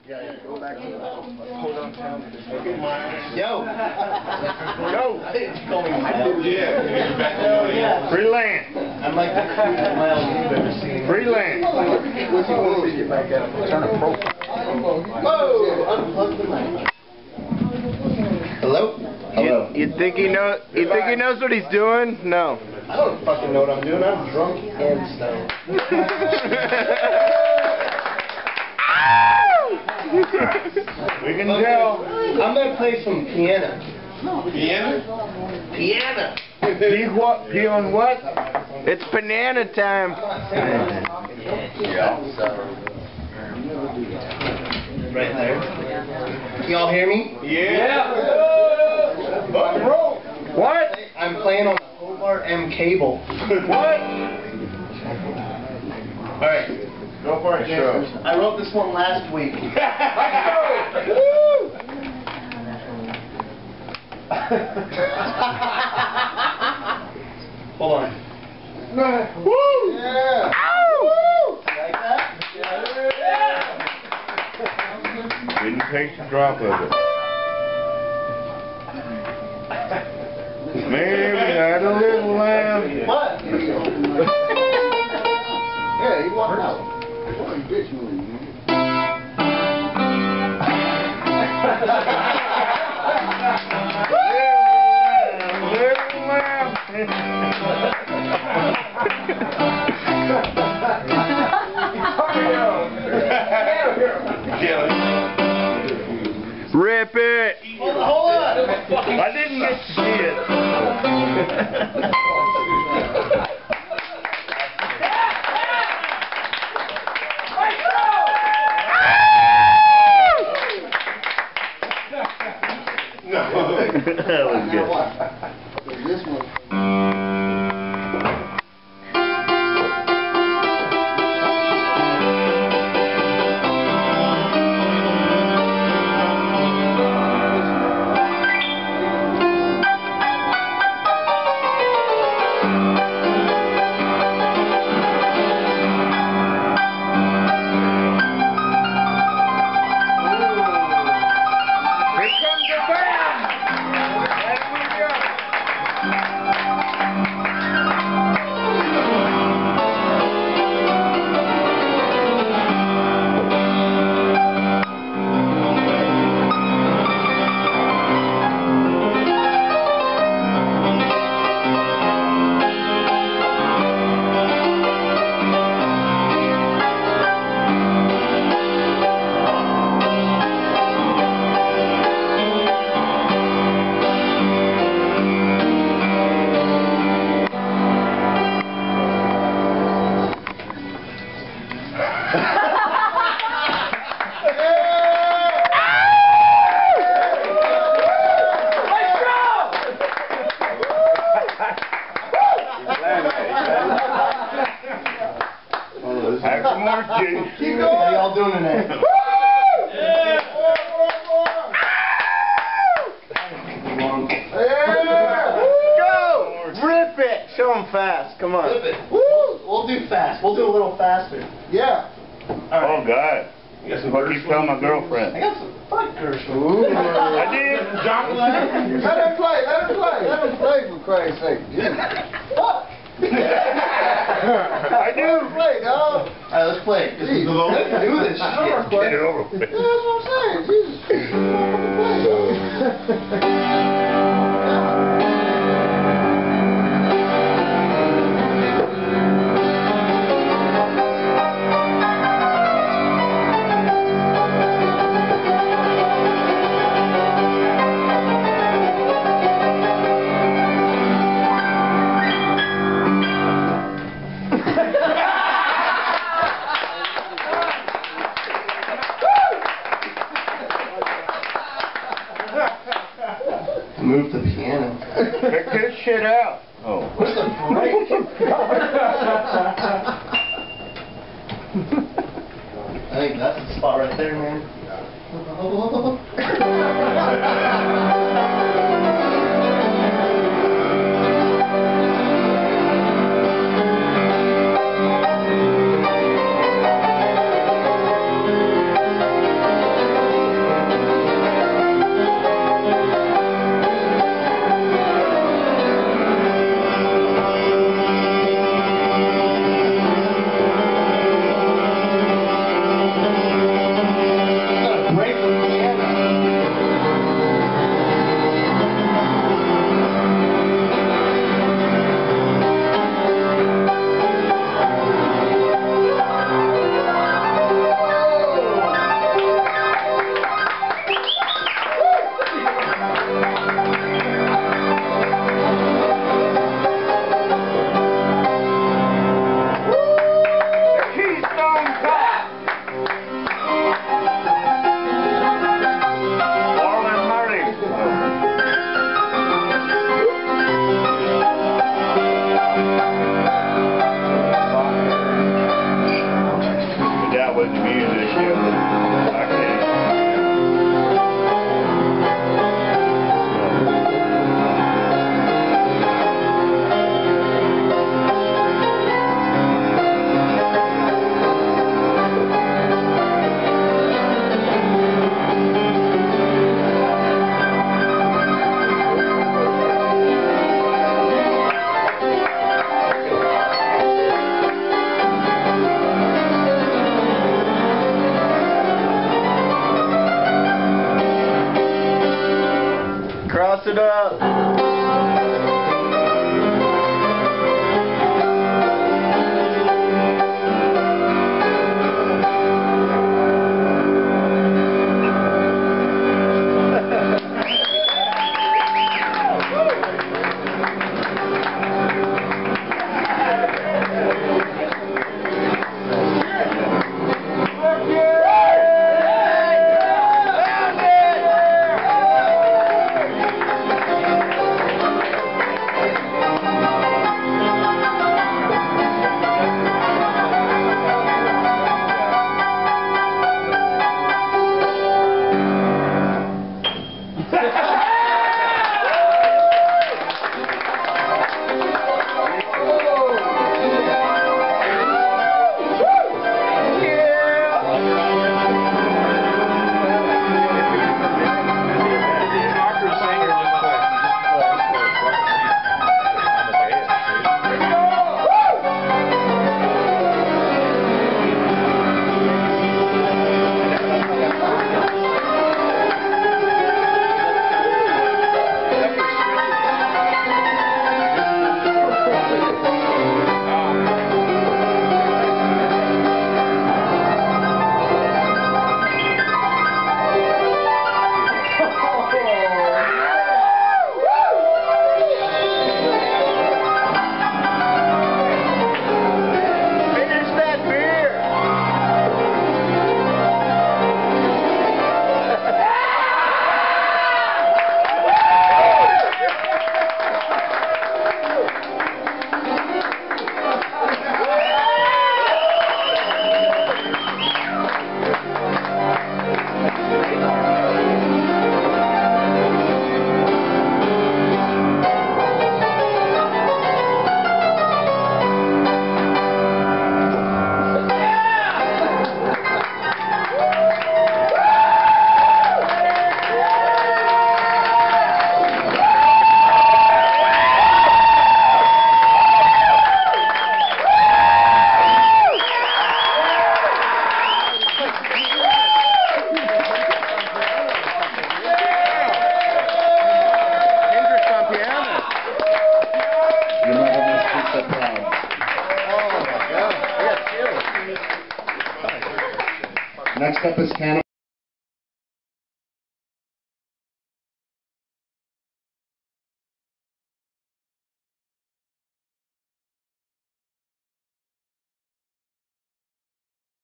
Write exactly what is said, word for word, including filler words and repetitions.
Yeah, yeah, go back to the hold on town. Yo! Yo! Yeah. Free land! I'm like the cutest mile you've ever seen. Free land! Turn a profile. Whoa! Unplug the mic. Hello? Hello. You, you think he knows? You think he knows what he's doing? No. I don't fucking know what I'm doing. I'm drunk and stoned. We can tell. I'm gonna play some piano. Piano? Piano. P what? P on what? It's banana time. Yeah. Right there. Y'all hear me? Yeah. Rock and roll. What? I'm playing on the Hobart M cable. What? All right. Go for it, Joe. I wrote this one last week. Woo! Hold on. Woo! Yeah. Ow! Woo! Like that? Yeah. Didn't taste a drop of it. Maybe had a little lamb. What? Yeah, he walked out. Little lamb. Rip it. Hold on. Hold on. I didn't get to see it. That was good. This one. Have some more, Jay. Keep going. How y'all doing tonight? Yeah. Go. Rip it. Show him fast. Come on. Flip it. Woo! We'll do fast. We'll do a little faster. Yeah. Oh, God. What keep telling my girlfriend? I got some fuck curse. Ooh. I did. Let him play. Let him play. Let him play for Christ's sake. Fuck. I do. Play, dog. All right, let's play. This is the let's do this shit. Get it over with. Yeah, that's what I'm saying. Jesus Christ. Play, Move the piano. Check this shit out. Oh. What's the break? I think that's the spot right there, man. Cross it up. Next up is Canada.